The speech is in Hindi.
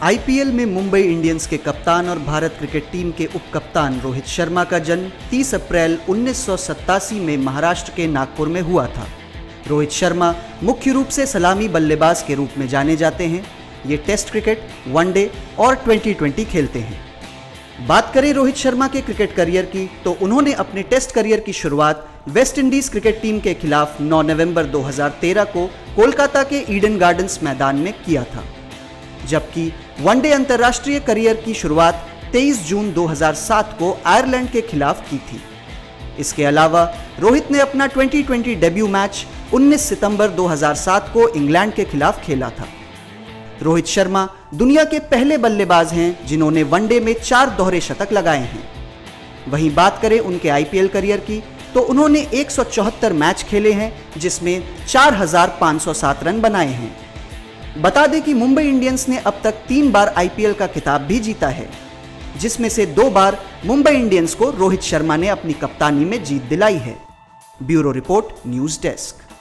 आईपीएल में मुंबई इंडियंस के कप्तान और भारत क्रिकेट टीम के उप कप्तान रोहित शर्मा का जन्म 30 अप्रैल 1987 में महाराष्ट्र के नागपुर में हुआ था। रोहित शर्मा मुख्य रूप से सलामी बल्लेबाज के रूप में जाने जाते हैं। ये टेस्ट क्रिकेट, वनडे और T20 खेलते हैं। बात करें रोहित शर्मा के क्रिकेट करियर की तो उन्होंने अपने टेस्ट करियर की शुरुआत वेस्ट इंडीज क्रिकेट टीम के खिलाफ 9 नवंबर 2013 को कोलकाता के ईडन गार्डन्स मैदान में किया था, जबकि वनडे अंतर्राष्ट्रीय करियर की शुरुआत 23 जून 2007 को आयरलैंड के खिलाफ की थी। इसके अलावा रोहित ने अपना T20 डेब्यू मैच 19 सितंबर 2007 को इंग्लैंड के खिलाफ खेला था। रोहित शर्मा दुनिया के पहले बल्लेबाज हैं जिन्होंने वनडे में 4 दोहरे शतक लगाए हैं। वहीं बात करें उनके आईपीएल करियर की तो उन्होंने 174 मैच खेले हैं, जिसमें 4507 रन बनाए हैं। बता दें कि मुंबई इंडियंस ने अब तक 3 बार आईपीएल का खिताब भी जीता है, जिसमें से 2 बार मुंबई इंडियंस को रोहित शर्मा ने अपनी कप्तानी में जीत दिलाई है। Bureau report, news desk.